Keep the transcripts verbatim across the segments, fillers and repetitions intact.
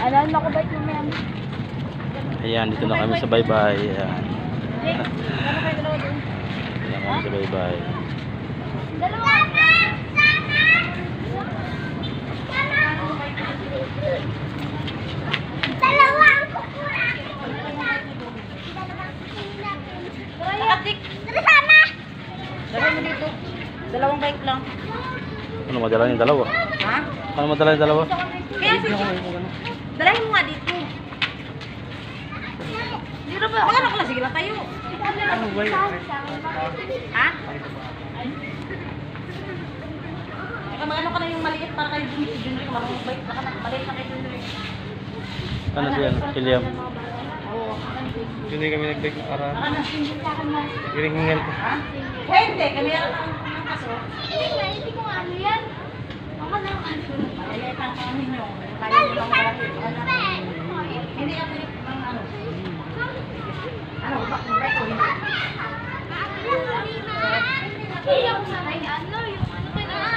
Alam ako bait mo yan. Ayan, dito na kami sa bye-bye. Ayan. Jake, ano kayo dalawa doon? Dito na kami sa bye-bye. Dalawa! Dalawa ang kukuha! Dalawang Jake! Tara sama! Dalawa mo dito. Dalawang bike lang. Ano madala yung dalawa? Ha? Ano madala yung dalawa? Kaya sa dalahin mo nga dito. Dito ba? Ano ko lang, sige lang tayo. Ano ba yun? Ha? Ano ka na yung maliit para kayo dun si Junior, marunong bike. Baka na, maliit na kayo Junior. Ano siya? Si Liam. Oo. Hindi kami nag-bake para Baka na, hindi sa akin na. hiring-hingal ko. Ha? Hindi, kami yan ang kaso. Hindi ko ano yan. Baka na ang ano. Maliit ang kami nyo. Kaya nyo lang malaki. Hindi ako yung ano. Ano, bakit ko hindi? Yung sanay ano, yung ano kayo na.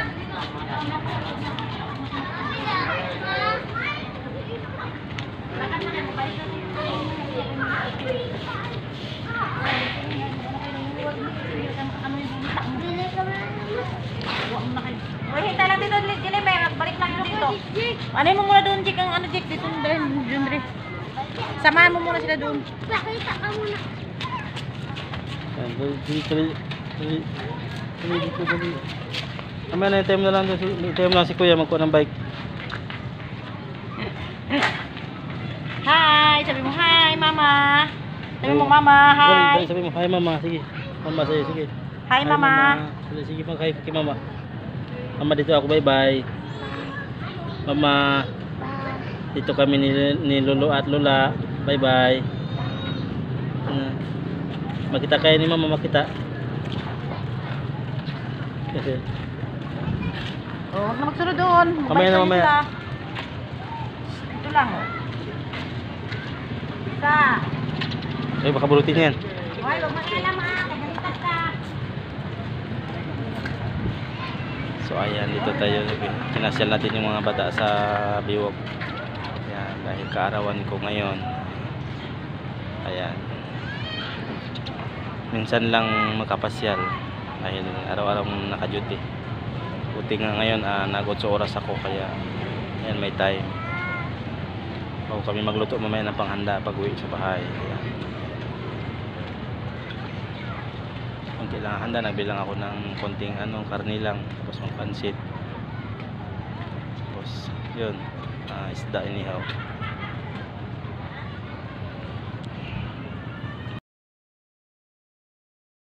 Uy, hintay lang dito, Jilime. Balik lang yun dito. Ano mo muna doon, Jik, ang ano, Jik, dito dahil Jundre. Samahan mo muna sila doon. Pakita ka muna. Ayan, dali, dali, dali, dali, dito, dali. Mamaya na yung time na lang, yung time lang si Kuya magkuha ng bike. Hi! Sabi mo, hi, mama. Sabi mo, mama, Dali, hi. dali, sabi mo, hi mama, sige. Mama, sige, sige. Hi, mama. Sige, sige, mag-hi kay mama. Mama, dito ako, bye-bye. Mama, dito kami ni, ni Lolo at Lola. Bye-bye. Uh, makita kayo ni mama, makita. Kasi, Oh, huwag na magsunod doon. Mamaya na, mamaya. Sila. Ito lang, oh. Isa. ay, baka bulutin yan. Hoy, huwag makialam ha. Kagalitas ka. So ayan, dito tayo. Pinasyal natin yung mga bata sa Biwok. Ayan, dahil kaarawan ko ngayon. Ayan. Minsan lang makapasyal dahil araw-araw naka-duty. Buti nga ngayon, ah, nag-otso oras ako kaya ayan, may time. Bago kami magluto mamaya ng panghanda pag uwi sa bahay. Ayan. Konti lang handa, nagbilang ako ng konting ano, karne lang, tapos mga pansit, tapos yun, uh, isda inihaw.